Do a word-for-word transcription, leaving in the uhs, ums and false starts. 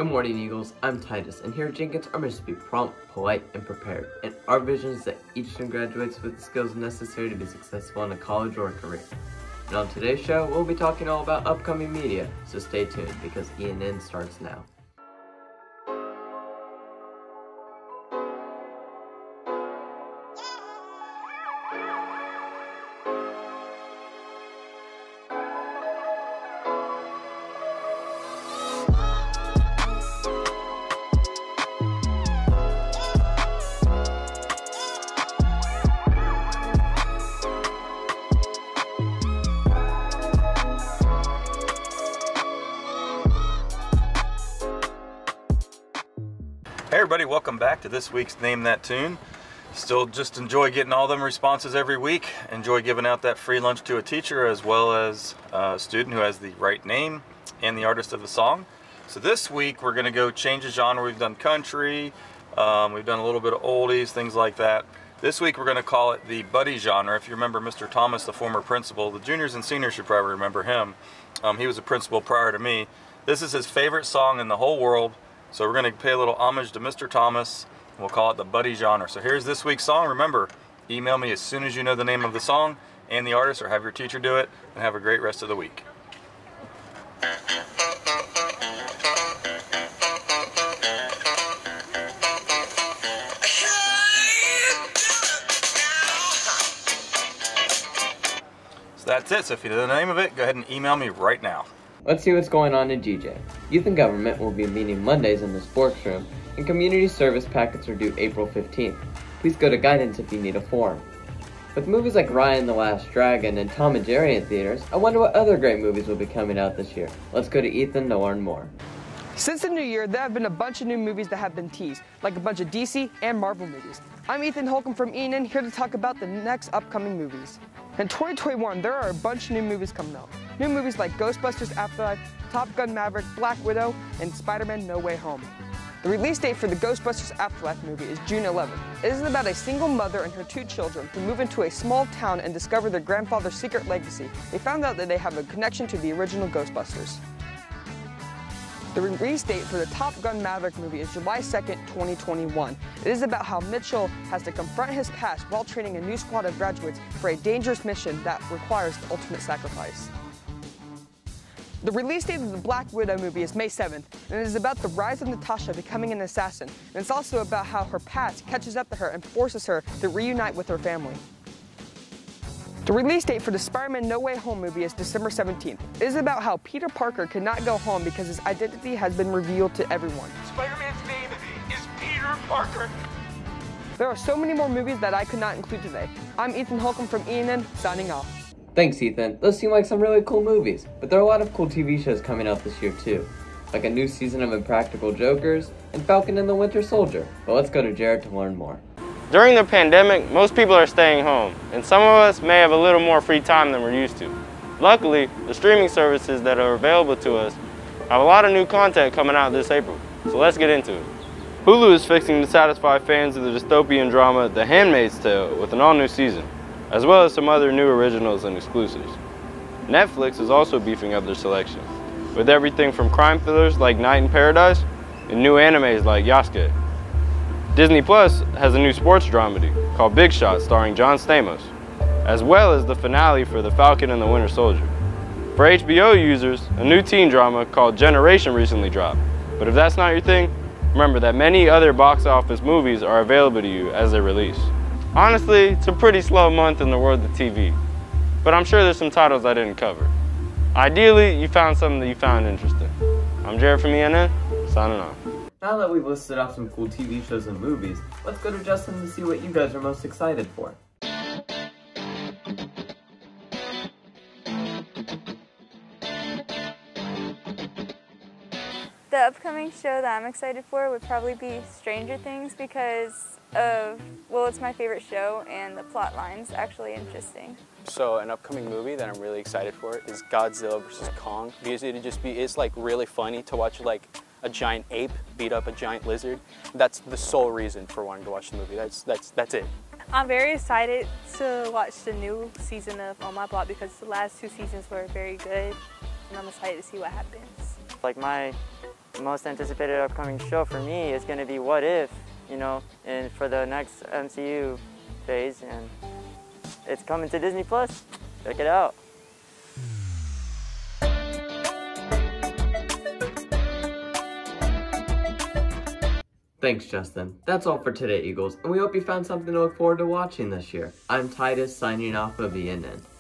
morning, Eagles. I'm Titus, and here at Jenkins, our mission is to be prompt, polite, and prepared. And our vision is that each student graduates with the skills necessary to be successful in a college or a career. And on today's show, we'll be talking all about upcoming media, so stay tuned because E N N starts now. Hey everybody, welcome back to this week's Name That Tune. Still just enjoy getting all them responses every week. Enjoy giving out that free lunch to a teacher as well as a student who has the right name and the artist of the song. So this week we're going to go change the genre. We've done country, um, we've done a little bit of oldies, things like that. This week we're going to call it the buddy genre. If you remember Mister Thomas, the former principal, the juniors and seniors should probably remember him. Um, he was a principal prior to me. This is his favorite song in the whole world. So we're going to pay a little homage to Mister Thomas, and we'll call it the buddy genre. So here's this week's song. Remember, email me as soon as you know the name of the song and the artist, or have your teacher do it, and have a great rest of the week. So that's it. So if you know the name of it, go ahead and email me right now. Let's see what's going on in G J. Youth and Government will be meeting Mondays in the sports room, and community service packets are due April fifteenth. Please go to guidance if you need a form. With movies like Raya and the Last Dragon and Tom and Jerry in theaters, I wonder what other great movies will be coming out this year. Let's go to Ethan to learn more. Since the new year, there have been a bunch of new movies that have been teased, like a bunch of D C and Marvel movies. I'm Ethan Holcomb from E N N, here to talk about the next upcoming movies. In twenty twenty-one, there are a bunch of new movies coming out. New movies like Ghostbusters Afterlife, Top Gun Maverick, Black Widow, and Spider-Man No Way Home. The release date for the Ghostbusters Afterlife movie is June eleventh. It is about a single mother and her two children who move into a small town and discover their grandfather's secret legacy. They found out that they have a connection to the original Ghostbusters. The release date for the Top Gun Maverick movie is July second, twenty twenty-one. It is about how Mitchell has to confront his past while training a new squad of graduates for a dangerous mission that requires the ultimate sacrifice. The release date of the Black Widow movie is May seventh, and it is about the rise of Natasha becoming an assassin, and it's also about how her past catches up to her and forces her to reunite with her family. The release date for the Spider-Man No Way Home movie is December seventeenth. It is about how Peter Parker cannot go home because his identity has been revealed to everyone. Spider-Man's name is Peter Parker. There are so many more movies that I could not include today. I'm Ethan Holcomb from E N N, signing off. Thanks, Ethan. Those seem like some really cool movies, but there are a lot of cool T V shows coming out this year too, like a new season of Impractical Jokers and Falcon and the Winter Soldier. But let's go to Jared to learn more. During the pandemic, most people are staying home, and some of us may have a little more free time than we're used to. Luckily, the streaming services that are available to us have a lot of new content coming out this April, so let's get into it. Hulu is fixing to satisfy fans of the dystopian drama The Handmaid's Tale with an all-new season, as well as some other new originals and exclusives. Netflix is also beefing up their selection, with everything from crime thrillers like Night in Paradise and new animes like Yasuke. Disney Plus has a new sports dramedy called Big Shot starring John Stamos, as well as the finale for The Falcon and the Winter Soldier. For H B O users, a new teen drama called Generation recently dropped, but if that's not your thing, remember that many other box office movies are available to you as they release. Honestly, it's a pretty slow month in the world of T V, but I'm sure there's some titles I didn't cover. Ideally, you found something that you found interesting. I'm Jared from E N N, signing off. Now that we've listed off some cool T V shows and movies, let's go to Justin to see what you guys are most excited for. The upcoming show that I'm excited for would probably be Stranger Things because of, well, it's my favorite show and the plot line's actually interesting. So an upcoming movie that I'm really excited for is Godzilla versus Kong, because it'd just be, it's like really funny to watch like a giant ape beat up a giant lizard. That's the sole reason for wanting to watch the movie. That's, that's, that's it. I'm very excited to watch the new season of On My Block because the last two seasons were very good, and I'm excited to see what happens. Like my the most anticipated upcoming show for me is going to be What If, you know, and for the next M C U phase, and it's coming to Disney Plus. Check it out. Thanks, Justin. That's all for today, Eagles, and we hope you found something to look forward to watching this year. I'm Titus, signing off of E N N.